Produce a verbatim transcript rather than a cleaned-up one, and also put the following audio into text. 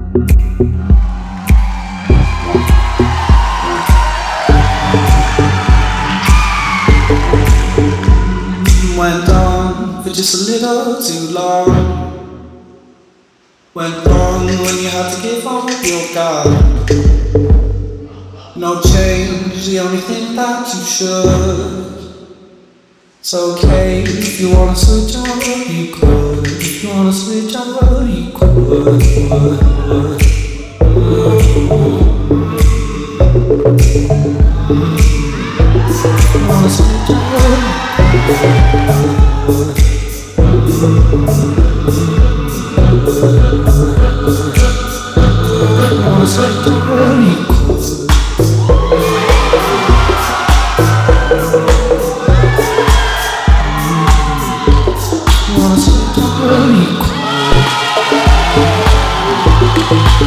Went on for just a little too long. Went wrong when you had to give up your guard. No change, the only thing that you should. It's okay if you wanna switch up, you could. If you wanna switch up, you could. If you wanna switch up, you